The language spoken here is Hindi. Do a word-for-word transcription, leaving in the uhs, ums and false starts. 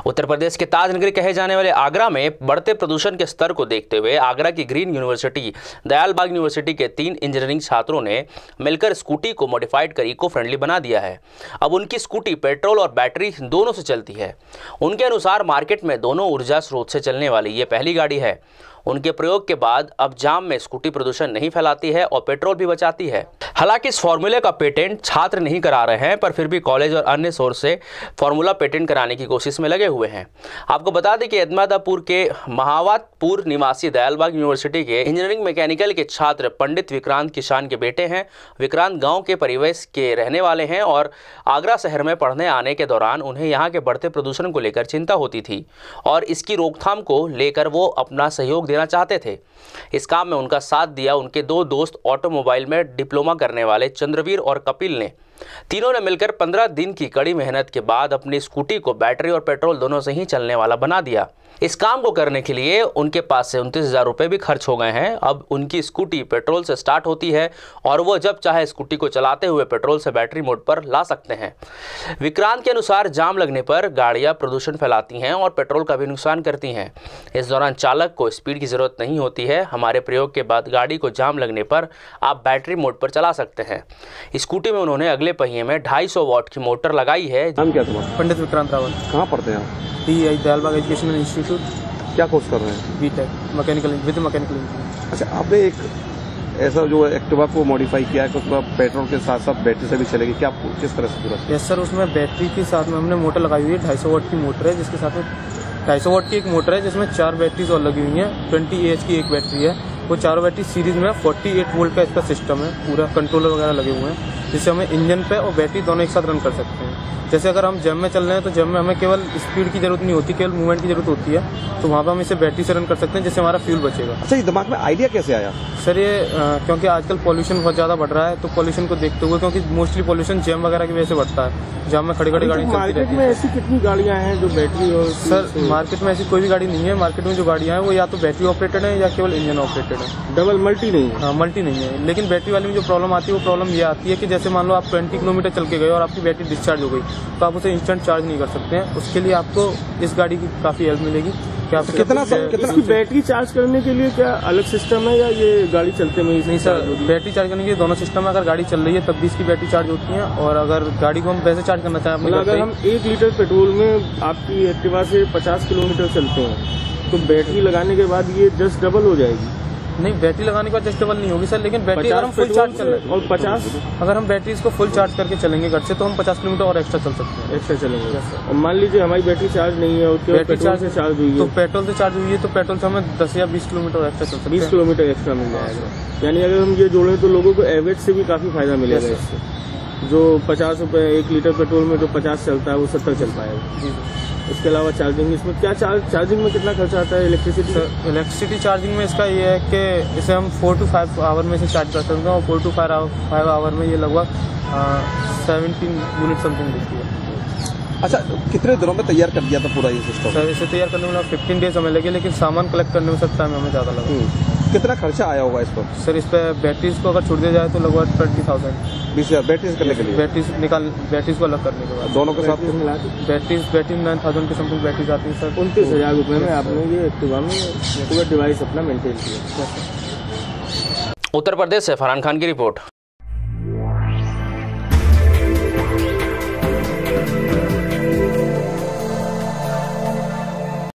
उत्तर प्रदेश के ताजनगरी कहे जाने वाले आगरा में बढ़ते प्रदूषण के स्तर को देखते हुए आगरा की ग्रीन यूनिवर्सिटी, दयालबाग यूनिवर्सिटी के तीन इंजीनियरिंग छात्रों ने मिलकर स्कूटी को मॉडिफाइड कर इको फ्रेंडली बना दिया है। अब उनकी स्कूटी पेट्रोल और बैटरी दोनों से चलती है। उनके अनुसार मार्केट में दोनों ऊर्जा स्रोत से चलने वाली ये पहली गाड़ी है। उनके प्रयोग के बाद अब जाम में स्कूटी प्रदूषण नहीं फैलाती है और पेट्रोल भी बचाती है। हालांकि इस फॉर्मूले का पेटेंट छात्र नहीं करा रहे हैं, पर फिर भी कॉलेज और अन्य सोर्स से फॉर्मूला पेटेंट कराने की कोशिश में लगे हुए हैं। आपको बता दें कि अहमदापुर के महावतपुर निवासी दयालबाग यूनिवर्सिटी के इंजीनियरिंग मैकेनिकल के छात्र पंडित विक्रांत किसान के बेटे हैं। विक्रांत गाँव के परिवेश के रहने वाले हैं और आगरा शहर में पढ़ने आने के दौरान उन्हें यहाँ के बढ़ते प्रदूषण को लेकर चिंता होती थी और इसकी रोकथाम को लेकर वो अपना सहयोग देना चाहते थे। इस काम में उनका साथ दिया उनके दो दोस्त ऑटोमोबाइल में डिप्लोमा करने वाले चंद्रवीर और कपिल ने। तीनों ने मिलकर पंद्रह दिन की कड़ी मेहनत के बाद अपनी स्कूटी को बैटरी और पेट्रोल दोनों से ही चलने वाला बना दिया। इस काम को करने के लिए उनके पास से उनतीस हजार रुपये भी खर्च हो गए हैं। अब उनकी स्कूटी पेट्रोल से स्टार्ट होती है और वो जब चाहे स्कूटी को चलाते हुए पेट्रोल से बैटरी मोड पर ला सकते हैं। विक्रांत के अनुसार जाम लगने पर गाड़ियां प्रदूषण फैलाती हैं और पेट्रोल का भी नुकसान करती हैं। इस दौरान चालक को स्पीड की ज़रूरत नहीं होती है। हमारे प्रयोग के बाद गाड़ी को जाम लगने पर आप बैटरी मोड पर चला सकते हैं। स्कूटी में उन्होंने अगले पहिए में ढाई सौ वॉट की मोटर लगाई है। नाम क्या तुम्हारा? पंडित विक्रांत रावत। कहाँ पढ़ते हैं आप? Dayalbagh educational institute. क्या कोर्स कर रहे हैं? BTech mechanical with mechanical engineering. अच्छा, आपने एक ऐसा जो एक्टिवा को मॉडिफाई किया है कि उसमें पेट्रोल के साथ साथ बैटरी से भी चलेगी, क्या किस तरह से पूरा? यस सर, उसमें बैटरी के साथ में हमने मोटर लगाई हुई है। ढाई सौ वोट की मोटर है, जिसके साथ में ढाई सौ वोट की एक मोटर है जिसमें चार बैटरीज और लगी हुई हैं। ट्वेंटी ए एच की एक बैटरी है। वो चारों बैटरी सीरीज में अड़तालीस वोल्ट का इसका सिस्टम है। पूरा कंट्रोलर वगैरह लगे हुए हैं जिससे हमें इंजन पे और बैटरी दोनों एक साथ रन कर सकते हैं। जैसे अगर हम जैम में चल रहे हैं तो जैम में हमें केवल स्पीड की जरूरत नहीं होती, केवल मूवमेंट की जरूरत होती है, तो वहाँ पर हम इसे बैटरी से रन कर सकते हैं जिससे हमारा फ्यूल बचेगा। अच्छा, ये दिमाग में आइडिया कैसे आया? सर ये आ, क्योंकि आजकल पॉल्यूशन बहुत ज़्यादा बढ़ रहा है, तो पॉल्यूशन को देखते हुए, क्योंकि मोस्टली पॉल्यूशन जैम वगैरह की वजह से बढ़ता है। जैम में खड़ी खड़ी गाड़ी चलती रहती है। मार्केट में ऐसी कितनी गाड़ियाँ हैं जो बैटरी और? सर मार्केट में ऐसी कोई भी गाड़ी नहीं है। मार्केट में जो गाड़ियाँ हैं वो या तो बैटरी ऑपरेटेड है या केवल इंजन ऑपरेटेड है। डबल मल्टी नहीं है? हाँ, मल्टी नहीं है। लेकिन बैटरी वाली में जो प्रॉब्लम आती है वो प्रॉब्लम ये आती है कि जैसे मान लो आप ट्वेंटी किलोमीटर चल के गए और आपकी बैटरी डिस्चार्ज हो गई, तो आप उसे इंस्टेंट चार्ज नहीं कर सकते हैं। उसके लिए आपको इस गाड़ी की काफी हेल्प मिलेगी। क्या तो कितना कितना बैटरी चार्ज करने के लिए क्या अलग सिस्टम है या ये गाड़ी चलते में? नहीं सर, बैटरी चार्ज करने के लिए दोनों सिस्टम है। अगर गाड़ी चल रही है तब भी इसकी बैटरी चार्ज होती है, और अगर गाड़ी को हम वैसे चार्ज करना चाहें, मतलब अगर हम एक लीटर पेट्रोल में आपकी एक्टिवा से पचास किलोमीटर चलते हैं तो बैटरी लगाने के बाद ये जस्ट डबल हो जाएगी? नहीं, बैटरी लगाने के बाद जस्ट डबल नहीं होगी सर, लेकिन बैटरी अगर हम फुल चार्ज कर रहे हैं और पचास अगर हम बैटरी इसको फुल चार्ज करके चलेंगे घर से, तो हम पचास किलोमीटर और एक्स्ट्रा चल सकते हैं। एक्स्ट्रा चलेंगे। और मान लीजिए हमारी बैटरी चार्ज नहीं है और बैटरी चार्ज से चार्ज हुई है, तो पेट्रोल से चार्ज हुई है तो पेट्रोल से हमें दस या बीस किलोमीटर एक्स्ट्रा चल सकते हैं। बीस किलोमीटर एक्स्ट्रा मिल जाएगा। यानी अगर हम ये जोड़ें तो लोगों को एवरेज से भी काफी फायदा मिलेगा इससे। जो पचास रुपए एक लीटर पेट्रोल में जो पचास चलता है वो सत्तर चल पाएगा। इसके अलावा चार्जिंग, इसमें क्या चार्ज चार्जिंग में कितना खर्चा आता है? इलेक्ट्रिसिटी इलेक्ट्रिसिटी चार्जिंग में इसका ये है कि इसे हम फोर टू फाइव आवर में से चार्ज कर सकते हैं, और फोर टू फाइव आवर में ये लगभग सेवनटीन यूनिट समथिंग देती है। अच्छा, कितने दिनों में तैयार कर दिया था पूरा ये सिस्टम? सर इसे तैयार करने में फिफ्टीन डेज हमें लगे, लेकिन सामान कलेक्ट करने में सब टाइम हमें ज़्यादा लगा। कितना खर्चा आया होगा इस पर? सर इस पर बैटरीज को अगर छोड़ दिया जाए तो लगभग ट्वेंटी थाउजेंड बीस हजार बैटरीज करने के लिए? बैटरीज निकाल बैटरीज को अलग करने के बाद दोनों के साथ मिला बैटरीज बैटरी नाइन थाउजेंड की समथिंग बैटरीज आती है सर। उनतीस हजार रुपये में आपने ये एक्टिवा में पूरा डिवाइस अपना मेंटेन किया। उत्तर प्रदेश से फरहान खान की रिपोर्ट।